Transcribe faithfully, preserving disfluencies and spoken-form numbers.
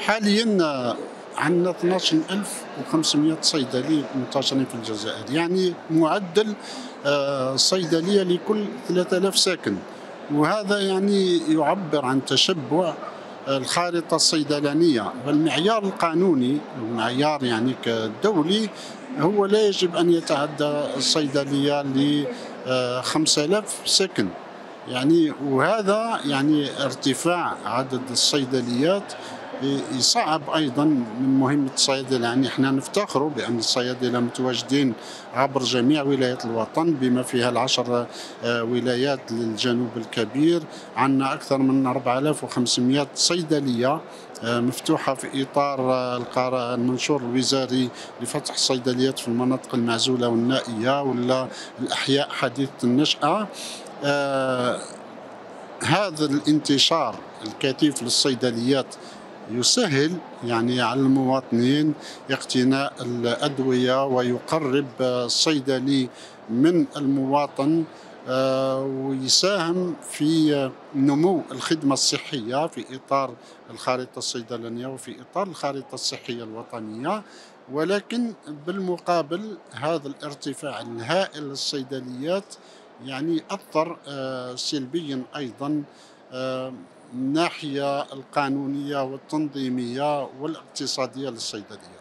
حاليا عندنا اثناش ألف وخمسمائة صيدلي منتشرين في الجزائر، يعني معدل آه، صيدلية لكل ثلاثة آلاف ساكن، وهذا يعني يعبر عن تشبع الخارطة الصيدلانية. والمعيار القانوني، المعيار يعني كدولي، هو لا يجب أن يتعدى الصيدلية ل خمسة آلاف ساكن. يعني وهذا يعني ارتفاع عدد الصيدليات يصعب ايضا من مهمه الصيادله. يعني احنا نفتخر بان الصيادله متواجدين عبر جميع ولايات الوطن بما فيها العشر آه، ولايات للجنوب الكبير. عندنا اكثر من أربعة آلاف وخمسمائة صيدليه آه، مفتوحه في اطار آه، القرار المنشور الوزاري لفتح الصيدليات في المناطق المعزوله والنائيه ولا الاحياء حديثه النشاه. آه هذا الانتشار الكثيف للصيدليات يسهل يعني على المواطنين اقتناء الأدوية، ويقرب الصيدلي من المواطن، آه، ويساهم في نمو الخدمة الصحية في إطار الخارطة الصيدلانية وفي إطار الخارطة الصحية الوطنية. ولكن بالمقابل هذا الارتفاع الهائل للصيدليات يعني أثر آه، سلبيا أيضا آه، من الناحية القانونية والتنظيمية والاقتصادية للصيدلية.